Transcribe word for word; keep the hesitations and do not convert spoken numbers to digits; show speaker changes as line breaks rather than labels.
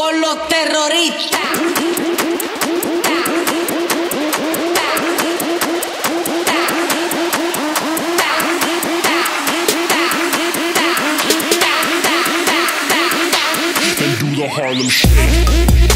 con los terroristas.
And do the Harlem Shake.